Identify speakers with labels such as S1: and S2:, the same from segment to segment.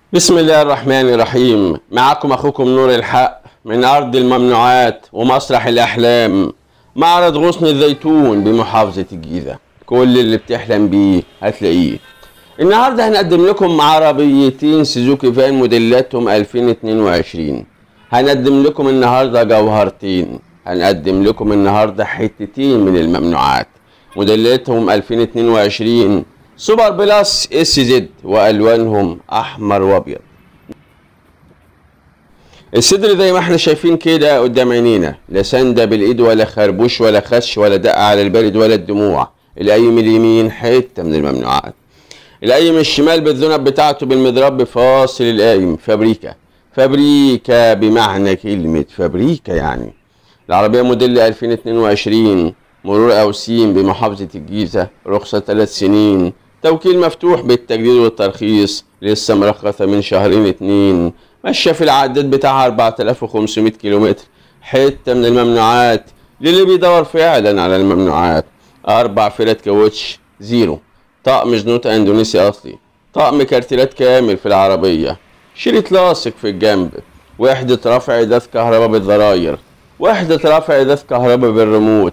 S1: بسم الله الرحمن الرحيم. معكم أخوكم نور الحق من أرض الممنوعات ومسرح الأحلام، معرض غصن الزيتون بمحافظة الجيزة. كل اللي بتحلم بيه هتلاقيه. النهاردة هنقدم لكم عربيتين سوزوكي فان موديلاتهم 2022. هنقدم لكم النهاردة جوهرتين، هنقدم لكم النهاردة حتتين من الممنوعات موديلاتهم 2022 سوبر بلس اس زد، والوانهم احمر وابيض. الصدر زي ما احنا شايفين كده قدام عينينا، لا سنده بالايد ولا خربوش ولا خش ولا دقه على البارد ولا الدموع. القايم اليمين حته من الممنوعات، القايم الشمال بالذنب بتاعته بالمضرب فاصل القايم فابريكا. فابريكا بمعنى كلمه فابريكا يعني. العربيه موديل 2022، مرور اوسيم بمحافظه الجيزه، رخصه 3 سنين، توكيل مفتوح بالتجديد والترخيص، لسه مرخصة من شهرين 2، ماشية في العداد بتاعها 4500 كيلومتر. حتة من الممنوعات للي بيدور فعلا على الممنوعات. 4 فرد كاوتش زيرو، طقم جنوط اندونيسي اصلي، طقم كارتيلات كامل في العربية، شريط لاصق في الجنب، وحدة رفع ازاز كهرباء بالزراير، وحدة رفع ازاز كهرباء بالريموت،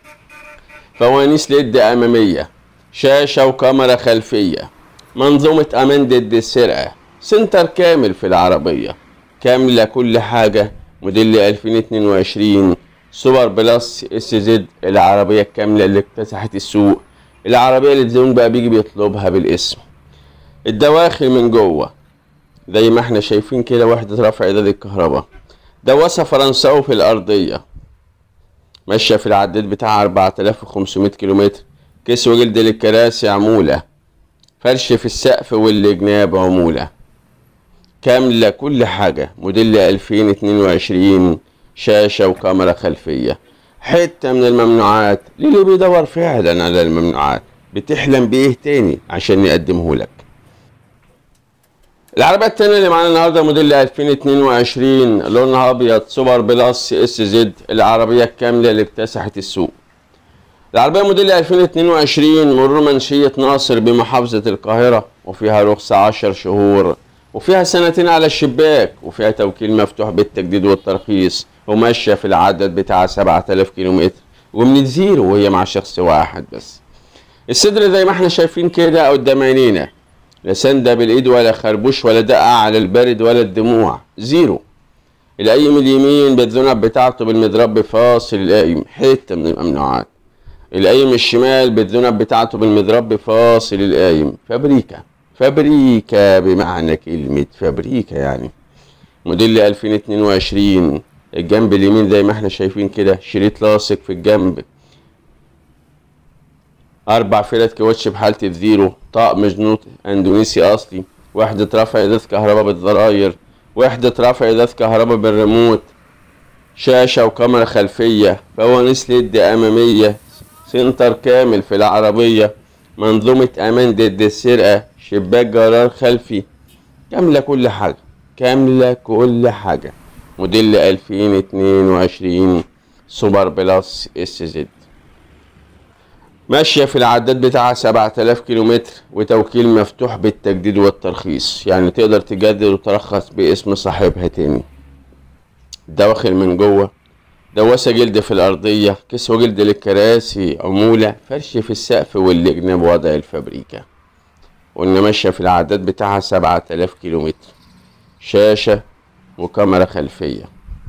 S1: فوانيس ليد امامية، شاشة وكاميرا خلفية، منظومة امان ضد السرقة، سنتر كامل في العربية، كاملة كل حاجة. موديل 2022 سوبر بلس اس زد، العربية الكاملة اللي اكتسحت السوق، العربية اللي الزبون بقى بيجي بيطلبها بالاسم. الدواخل من جوه زي ما احنا شايفين كده، وحدة رفع ازاز الكهرباء، دواسة فرنساوي في الأرضية، ماشية في العداد بتاعها 4500 كيلومتر، كسوة جلد للكراسي عمولة، فرش في السقف والجناب عمولة، كاملة كل حاجة. موديل 2022، شاشة وكاميرا خلفية، حتة من الممنوعات للي بيدور فعلا على الممنوعات. بتحلم بإيه تاني عشان نقدمه لك؟ العربية التانية اللي معانا النهاردة موديل 2022، لونها أبيض، سوبر بلس اس زد، العربية الكاملة اللي اكتسحت السوق. العربية موديل 2022، مرور منشية ناصر بمحافظة القاهرة، وفيها رخصة 10 شهور، وفيها 2 سنين على الشباك، وفيها توكيل مفتوح بالتجديد والترخيص، وماشية في العدد بتاع 7000 كيلومتر، ومن الزيرو وهي مع شخص واحد بس. الصدر زي ما احنا شايفين كده قدام عينينا، لا سنده بالايد ولا خربوش ولا دقه على البارد ولا الدموع، زيرو. القايم اليمين بالذنب بتاعته بالمضرب فاصل القايم، حته من الممنوعات. القايم الشمال بالذنب بتاعته بالمضرب فاصل القايم، فابريكا. فابريكا بمعنى كلمة فابريكا يعني. موديل 2022، الجنب اليمين زي ما احنا شايفين كده، شريط لاصق في الجنب، 4 فرد كاوتش بحالة الزيرو، طقم جنوط اندونيسي اصلي، وحدة رفع ازاز كهرباء بالزراير، وحدة رفع ازاز كهرباء بالريموت، شاشة وكاميرا خلفية، فوانيس ليد امامية، سنتر كامل في العربية، منظومة امان ضد السرقة، شباك جرار خلفي، كاملة كل حاجة، كاملة كل حاجة. موديل 2022 سوبر بلس اس زد، ماشية في العداد بتاعها 7000 كيلومتر، وتوكيل مفتوح بالتجديد والترخيص، يعني تقدر تجدد وترخص باسم صاحبها تاني. الدواخل من جوه، دواسة جلد في الأرضية، كسوة جلد للكراسي عمولة، فرش في السقف والجناب وضع الفابريكا. قلنا ماشية في العداد بتاعها 7000 كيلومتر، شاشة وكاميرا خلفية،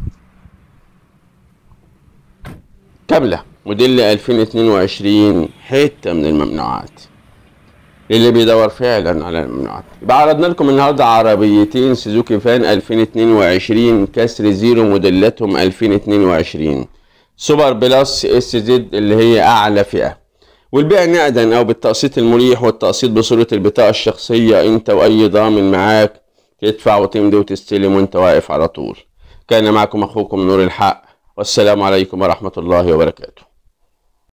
S1: كاملة. موديل 2022، حتة من الممنوعات اللي بيدور فعلا على الممنوعات. يبقى عرضنا لكم النهارده عربيتين سوزوكي فان 2022 كسر زيرو، موديلاتهم 2022 سوبر بلس اس زد اللي هي اعلى فئة، والبيع نقدا او بالتقسيط المريح، والتقسيط بصورة البطاقة الشخصية، انت واي ضامن معاك، تدفع وتمضي وتستلم وانت واقف على طول. كان معكم اخوكم نور الحق، والسلام عليكم ورحمة الله وبركاته.